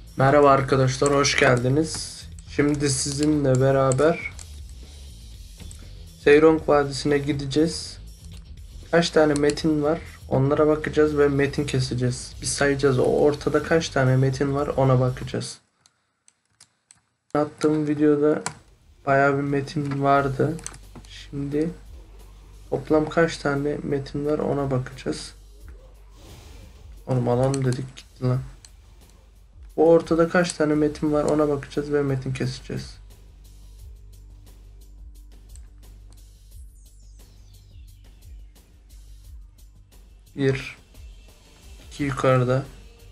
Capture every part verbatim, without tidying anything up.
Merhaba arkadaşlar, hoş geldiniz. Şimdi sizinle beraber Seyrong Vadisi'ne gideceğiz. Kaç tane metin var, onlara bakacağız ve metin keseceğiz. Biz sayacağız, o ortada kaç tane metin var ona bakacağız. Attığım videoda bayağı bir metin vardı. Şimdi toplam kaç tane metin var ona bakacağız. Oğlum alalım dedik gitti lan. Bu ortada kaç tane metin var ona bakacağız ve metin keseceğiz. Bir, iki yukarıda.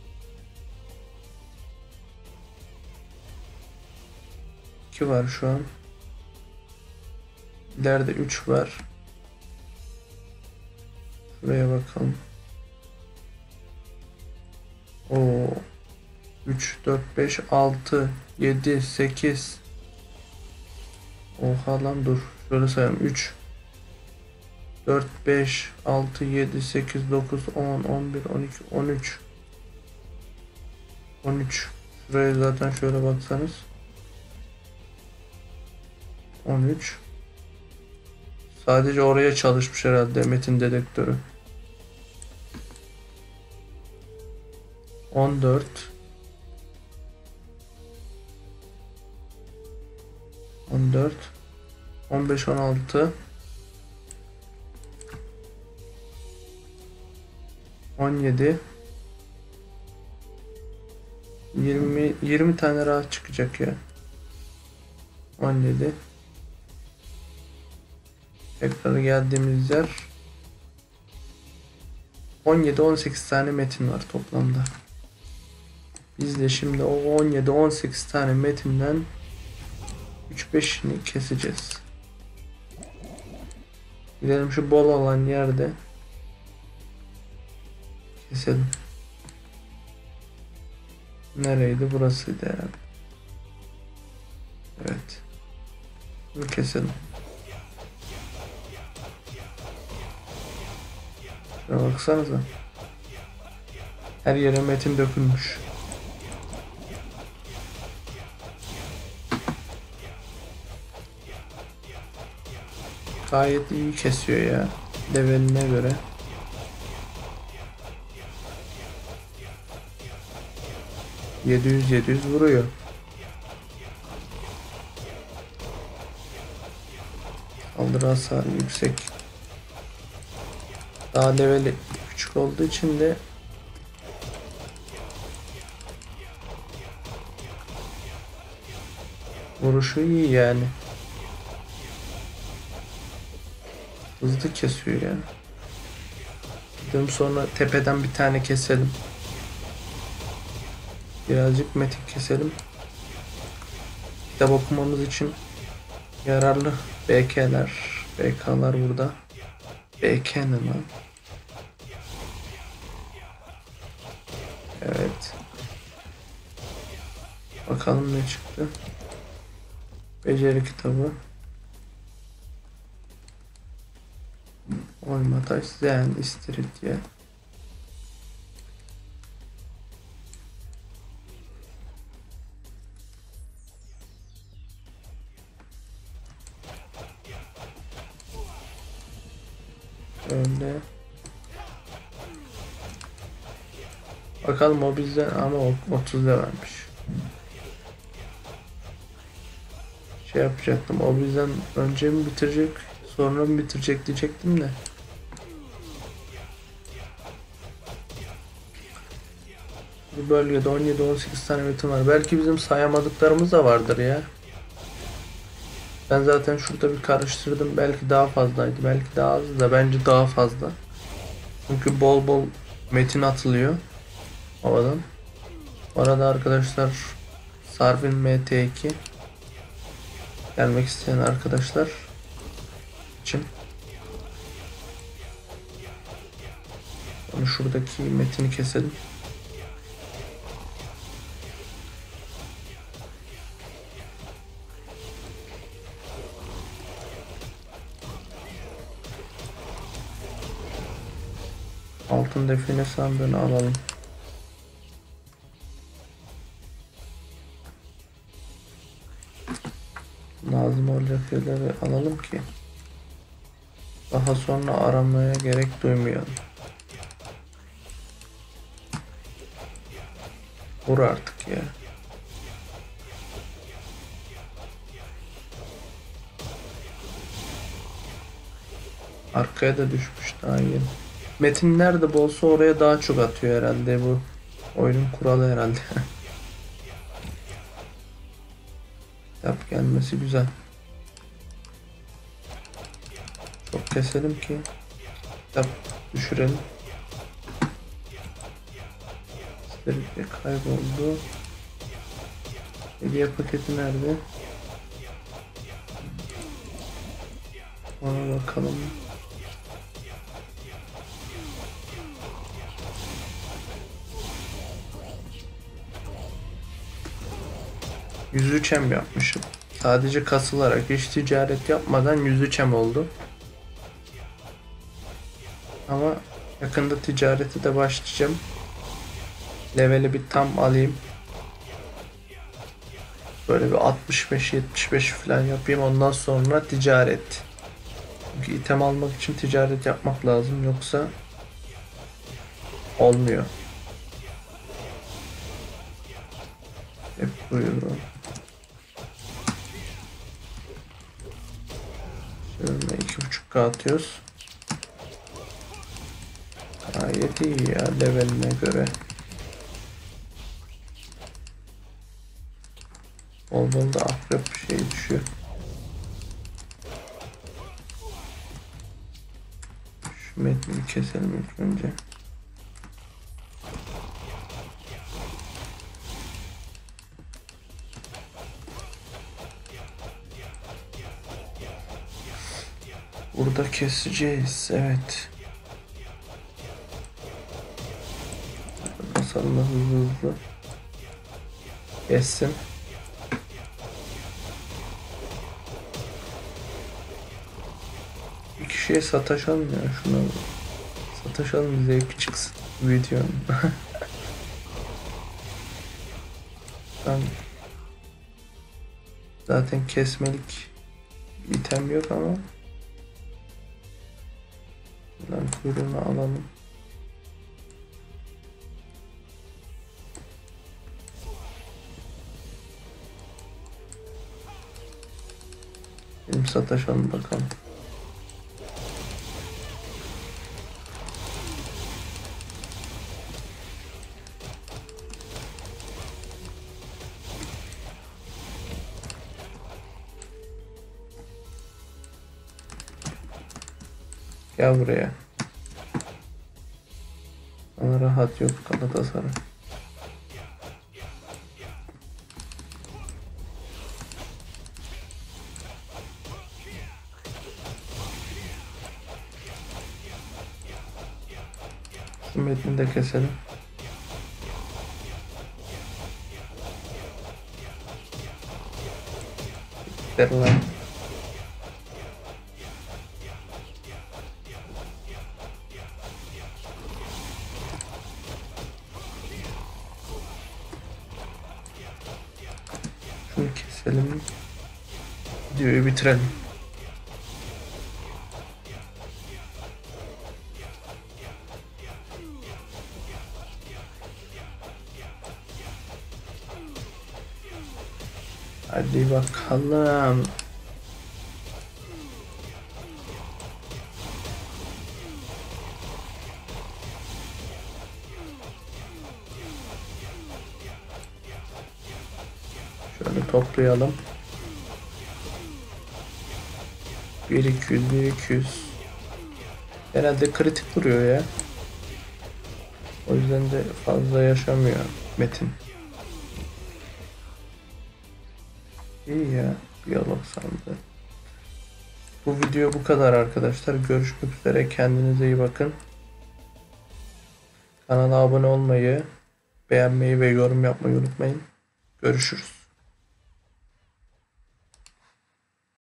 iki var şu an. İleride üç var. Şuraya bakalım. Oo. üç, dört, beş, altı, yedi, sekiz. Oha lan dur. Şöyle sayalım. üç, dört, beş, altı, yedi, sekiz, dokuz, on, on bir, on iki, on üç. on üç. Şuraya zaten şöyle baksanız. on üç. Sadece oraya çalışmış herhalde metin dedektörü. on dört. on dört. on beş, on altı. on yedi. yirmi yirmi tane rahat çıkacak ya. on yedi. Tekrar geldiğimiz yer on yedi on sekiz tane metin var toplamda. Biz de şimdi o on yedi on sekiz tane metinden üç beşini keseceğiz. Gidelim şu bol olan yerde keselim. Nereydi? Burasıydı herhalde. Evet. Bunu keselim. Şuna baksanıza. Her yere metin dökülmüş. Gayet iyi kesiyor ya. Leveline göre. yedi yüz yedi yüz vuruyor. Saldırı hasarı yüksek. Daha leveli küçük olduğu için de vuruşu iyi yani. Hızlı kesiyor yani. Gidelim sonra tepeden bir tane keselim. Birazcık metin keselim. Kitap okumamız için yararlı B K'ler, B K'lar burada. B K ne lan? Evet. Bakalım ne çıktı. Beceri kitabı. Oyma taş, zen, istiridye. Öyle. Bakalım o bizden ama otuz vermiş. Şey yapacaktım. O bizden önce mi bitirecek, sonra mı bitirecek diyecektim de. Bu bölgede on yedi on sekiz tane metin var. Belki bizim sayamadıklarımız da vardır ya. Ben zaten şurada bir karıştırdım. Belki daha fazlaydı. Belki daha az da bence daha fazla. Çünkü bol bol metin atılıyor havadan. Orada arkadaşlar Sarvin M T iki gelmek isteyen arkadaşlar için onu şuradaki metini keselim. Altın define sandığını alalım. Lazım olacak yerleri alalım ki daha sonra aramaya gerek duymayalım. Vur artık ya. Arkaya da düşmüş daha iyi. Metin nerede bolsa oraya daha çok atıyor herhalde, bu oyunun kuralı herhalde. Yap gelmesi güzel. Çok keselim ki yap düşürelim. Sterikle kayboldu. Hediye paketi nerede? Ona bakalım. yüz üç em yapmışım. Sadece kasılarak, hiç ticaret yapmadan yüz üç em oldu. Ama yakında ticareti de başlayacağım. Leveli bir tam alayım. Böyle bir altmış beş yetmiş beş falan yapayım, ondan sonra ticaret. Çünkü item almak için ticaret yapmak lazım, yoksa olmuyor. Hep buyurun. Şöyle iki buçuk K atıyoruz. Gayet iyi ya leveline göre. Bol bol da akrep şey düşüyor. Şu metni keselim ilk önce. Burada keseceğiz. Evet. Basalım da hızlı hızlı. Kessin. Bir kişiye sataşalım ya. Şuna sataşalım, zevki çıksın videonun. Ben zaten kesmelik item yok ama buradan kuyruğunu alalım. Benim sataşalım bakalım. Gel buraya. Bana rahat yok Galatasaray. Şu metni de keselim. Ver lan. Şunu keselim. Videoyu bitirelim. Hadi bakalım. Şöyle toplayalım. bir iki yüz bir iki yüz. Herhalde kritik vuruyor ya. O yüzden de fazla yaşamıyor Metin. İyi ya. Diyalog sandı. Bu video bu kadar arkadaşlar. Görüşmek üzere. Kendinize iyi bakın. Kanala abone olmayı, beğenmeyi ve yorum yapmayı unutmayın. Görüşürüz.